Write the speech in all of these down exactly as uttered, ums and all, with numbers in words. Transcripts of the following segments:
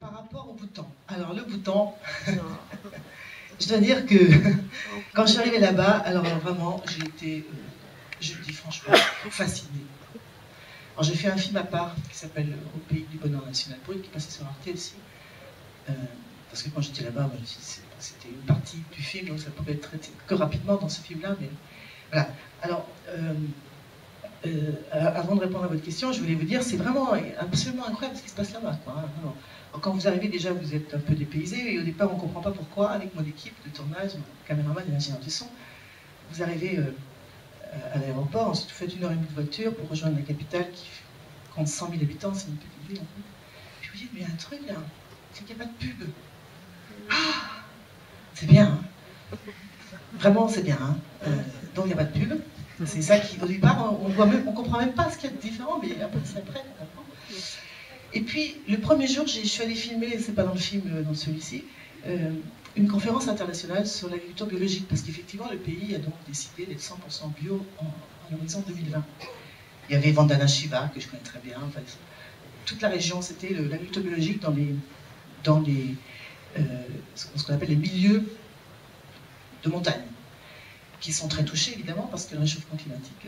Par rapport au Bhoutan. Alors le Bhoutan, je dois dire que quand je suis arrivée là-bas, alors vraiment, j'ai été, euh, je le dis franchement, fascinée. Alors j'ai fait un film à part qui s'appelle Au pays du bonheur national brut, qui passait sur Arte aussi. Euh, parce que quand j'étais là-bas, c'était une partie du film, donc ça pouvait être traité que rapidement dans ce film-là. Mais voilà. Alors, euh, euh, avant de répondre à votre question, je voulais vous dire, c'est vraiment absolument incroyable ce qui se passe là-bas, quoi. Hein, vraiment. Quand vous arrivez, déjà, vous êtes un peu dépaysé, et au départ, on ne comprend pas pourquoi, avec mon équipe de tournage, mon caméraman et l'ingénieur du son, vous arrivez euh, à l'aéroport, ensuite vous faites une heure et demie de voiture pour rejoindre la capitale qui compte cent mille habitants, c'est une petite ville en fait. Puis vous dites, mais il y a un truc là, c'est qu'il n'y a pas de pub. Ah, c'est bien, hein. Vraiment, c'est bien. Hein. Euh, donc il n'y a pas de pub. C'est ça qui, au départ, on ne comprend même pas ce qu'il y a de différent, mais après, c'est après qu'on comprend. Et puis, le premier jour, je suis allée filmer, c'est pas dans le film, dans celui-ci, euh, une conférence internationale sur l'agriculture biologique, parce qu'effectivement, le pays a donc décidé d'être cent pour cent bio en, en horizon deux mille vingt. Il y avait Vandana Shiva, que je connais très bien, enfin, toute la région, c'était l'agriculture biologique dans les, dans les euh, ce qu'on appelle les milieux de montagne, qui sont très touchés, évidemment, parce que le réchauffement climatique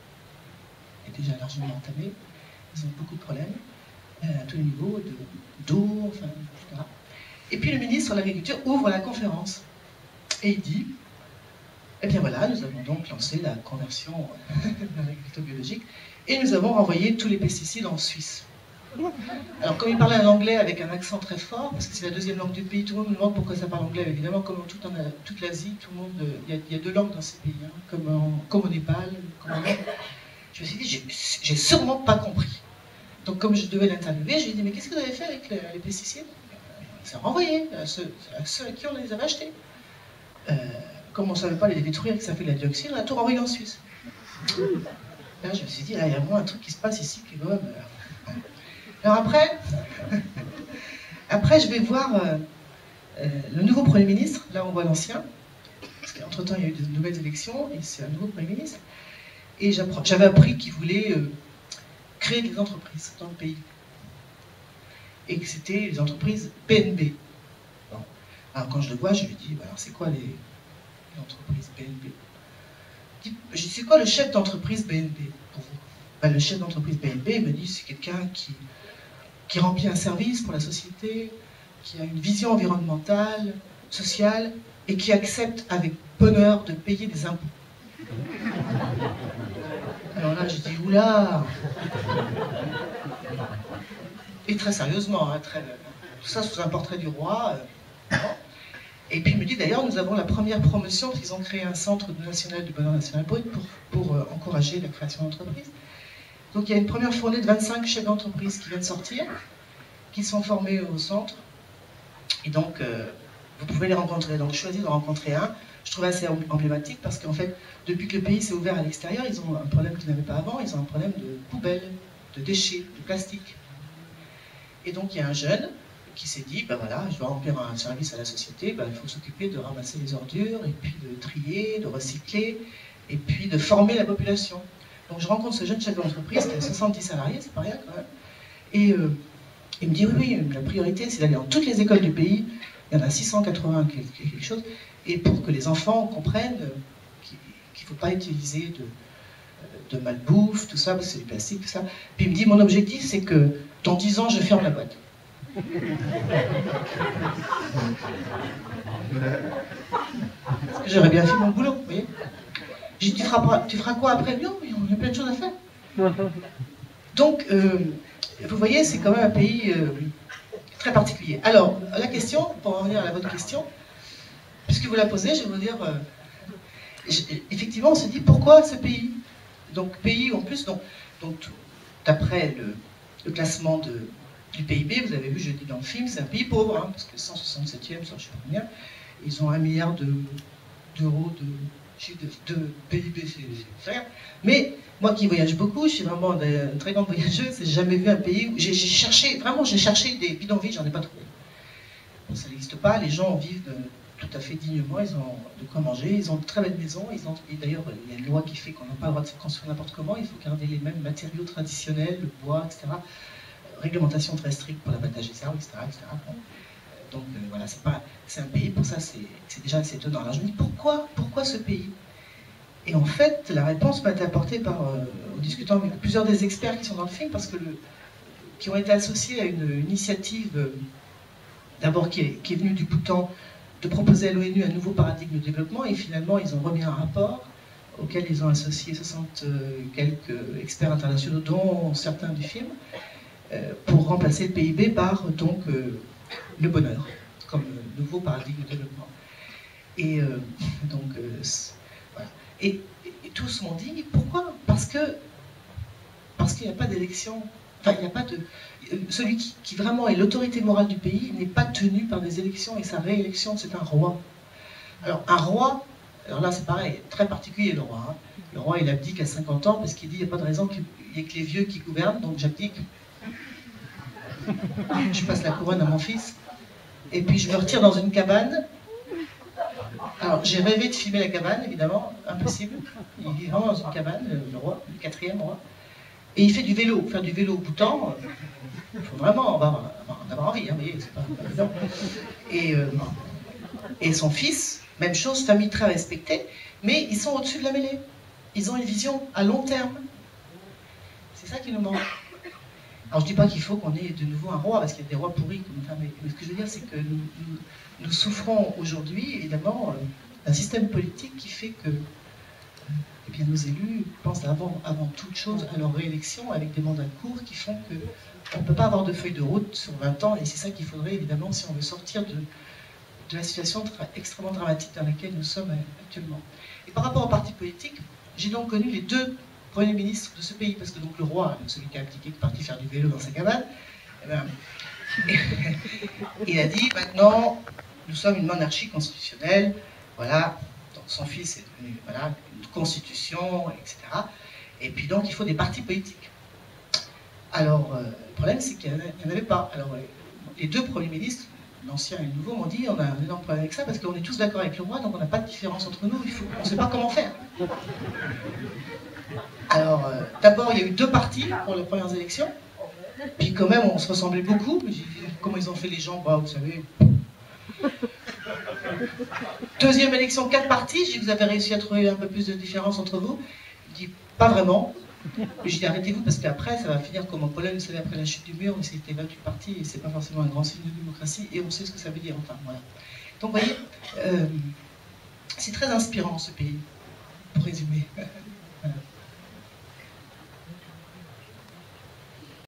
est déjà largement entamé. Ils ont beaucoup de problèmes. À tous les niveaux, d'eau, enfin, et cetera. Et puis le ministre de l'Agriculture ouvre la conférence et il dit, eh bien voilà, nous avons donc lancé la conversion de l'agriculture biologique et nous avons renvoyé tous les pesticides en Suisse. Alors comme il parlait un anglais avec un accent très fort, parce que c'est la deuxième langue du pays, tout le monde me demande pourquoi ça parle anglais, évidemment comme dans toute, toute l'Asie, tout le monde, il y, y a deux langues dans ces pays, hein, comme, en, comme au Népal, comme en Inde. Je me suis dit, j'ai sûrement pas compris. Donc comme je devais l'interviewer, je lui ai dit, mais qu'est-ce que vous avez fait avec les, les pesticides? C'est renvoyé à ceux, à ceux à qui on les avait achetés. Euh, comme on ne savait pas les détruire, que ça fait de la dioxine, on a tout renvoyé en Suisse. Là, je me suis dit, là, il y a vraiment un truc qui se passe ici qui est quand même... Alors après, après, je vais voir euh, euh, le nouveau Premier ministre, là on voit l'ancien, parce qu'entre-temps il y a eu de nouvelles élections, et c'est un nouveau Premier ministre, et j'avais appris qu'il voulait... Euh, créer des entreprises dans le pays. Et que c'était les entreprises B N B. Bon. Alors quand je le vois, je lui dis, alors c'est quoi les, les entreprises B N B? Je dis, c'est quoi le chef d'entreprise B N B pour vous? Ben, le chef d'entreprise B N B me dit, c'est quelqu'un qui, qui remplit un service pour la société, qui a une vision environnementale, sociale, et qui accepte avec bonheur de payer des impôts. Alors là, je dis, oula! Et très sérieusement, hein, très, tout ça sous un portrait du roi. Euh, et puis il me dit, d'ailleurs, nous avons la première promotion, parce qu'ils ont créé un centre national du bonheur national brut pour, pour euh, encourager la création d'entreprises. Donc il y a une première fournée de vingt-cinq chefs d'entreprise qui viennent sortir, qui sont formés au centre. Et donc, euh, vous pouvez les rencontrer. Donc je choisis de rencontrer un. Je trouvais assez emblématique parce qu'en fait, depuis que le pays s'est ouvert à l'extérieur, ils ont un problème qu'ils n'avaient pas avant, ils ont un problème de poubelles, de déchets, de plastique. Et donc il y a un jeune qui s'est dit, ben voilà, je dois remplir un service à la société, ben, il faut s'occuper de ramasser les ordures, et puis de trier, de recycler, et puis de former la population. Donc je rencontre ce jeune chef d'entreprise qui a soixante-dix salariés, c'est pas rien quand même, et euh, il me dit, oui, oui, la priorité c'est d'aller dans toutes les écoles du pays, il y en a six cent quatre-vingts quelque chose, et pour que les enfants comprennent qu'il ne faut pas utiliser de, de malbouffe, tout ça, parce que c'est du plastique, tout ça. Puis il me dit, mon objectif, c'est que dans dix ans, je ferme la boîte. Parce que j'aurais bien fait mon boulot, vous voyez. J'ai dit, tu feras, tu feras quoi après? Non, il y a plein de choses à faire. Donc, euh, vous voyez, c'est quand même un pays euh, très particulier. Alors, la question, pour en revenir à votre question, puisque vous la posez, je vais vous dire, euh, effectivement, on se dit, pourquoi ce pays? Donc, pays, en plus, donc, donc d'après le, le classement de, du P I B, vous avez vu, je dis dans le film, c'est un pays pauvre, hein, parce que cent soixante-septième, sur je sais pas combien, ils ont un milliard d'euros de, de, de P I B, c'est rien. Mais, moi qui voyage beaucoup, je suis vraiment une très grande voyageuse, j'ai jamais vu un pays où j'ai cherché, vraiment, j'ai cherché des bidonvilles, j'en ai pas trouvé. Bon, ça n'existe pas, les gens vivent de, tout à fait dignement, ils ont de quoi manger, ils ont de très belles maisons, ils ont, et d'ailleurs il y a une loi qui fait qu'on n'a pas le droit de construire n'importe comment, il faut garder les mêmes matériaux traditionnels, le bois, et cetera. réglementation très stricte pour l'abattage des cerfs, et cetera, et cetera. Bon. Donc euh, voilà, c'est pas, c'est un pays, pour ça c'est déjà assez étonnant. Alors je me dis, pourquoi, pourquoi ce pays? Et en fait, la réponse m'a été apportée par, euh, en discutant avec plusieurs des experts qui sont dans le film, parce que le, qui ont été associés à une, une initiative, euh, d'abord qui, qui est venue du Bhoutan, de proposer à l'ONU un nouveau paradigme de développement, et finalement ils ont remis un rapport auquel ils ont associé soixante quelques experts internationaux, dont certains du film, euh, pour remplacer le P I B par donc euh, le bonheur, comme euh, nouveau paradigme de développement. Et euh, donc, euh, voilà. Et, et tous m'ont dit, pourquoi? Parce que parce qu'il n'y a pas d'élection, enfin il n'y a pas de... Celui qui, qui vraiment est l'autorité morale du pays n'est pas tenu par des élections, et sa réélection, c'est un roi. Alors un roi, alors là c'est pareil, très particulier le roi. Hein. Le roi il abdique à cinquante ans parce qu'il dit il n'y a pas de raison qu'il n'y ait que les vieux qui gouvernent, donc j'abdique. Je passe la couronne à mon fils, et puis je me retire dans une cabane. Alors j'ai rêvé de filmer la cabane, évidemment, impossible. Il vit vraiment dans une cabane, le roi, le quatrième roi. Et il fait du vélo. Faire du vélo au Bhoutan, il faut vraiment avoir, en avoir envie, hein, vous voyez, c'est pas évident. Et, euh, et son fils, même chose, famille très respectée, mais ils sont au-dessus de la mêlée. Ils ont une vision à long terme. C'est ça qui nous manque. Alors je ne dis pas qu'il faut qu'on ait de nouveau un roi, parce qu'il y a des rois pourris comme ça, mais, mais ce que je veux dire, c'est que nous, nous, nous souffrons aujourd'hui, évidemment, euh, d'un système politique qui fait que eh bien, nos élus pensent avant, avant toute chose à leur réélection avec des mandats courts qui font qu'on ne peut pas avoir de feuille de route sur vingt ans, et c'est ça qu'il faudrait évidemment si on veut sortir de, de la situation extrêmement dramatique dans laquelle nous sommes actuellement. Et par rapport aux partis politiques, j'ai donc connu les deux premiers ministres de ce pays, parce que donc le roi, celui qui a abdiqué, qui est parti faire du vélo dans sa cabane, eh ben, il a dit maintenant nous sommes une monarchie constitutionnelle, voilà, donc son fils est devenu voilà, une constitution, et cetera. Et puis donc il faut des partis politiques. Alors euh, le problème c'est qu'il n'y en avait pas. Alors les deux premiers ministres, l'ancien et le nouveau, m'ont dit on a un énorme problème avec ça parce qu'on est tous d'accord avec le roi, donc on n'a pas de différence entre nous, il faut, on ne sait pas comment faire. Alors euh, d'abord il y a eu deux partis pour les premières élections, puis quand même on se ressemblait beaucoup, mais j'ai dit comment ils ont fait les gens, bah, vous savez. Deuxième élection, quatre partis, j'ai dit vous avez réussi à trouver un peu plus de différence entre vous. Il dit pas vraiment. J'ai dit arrêtez-vous parce qu'après ça va finir comme en Pologne, vous savez, après la chute du mur, où c'était vingt-huit partis et c'est pas forcément un grand signe de démocratie et on sait ce que ça veut dire. Enfin voilà. Donc vous voyez, euh, c'est très inspirant ce pays, pour résumer.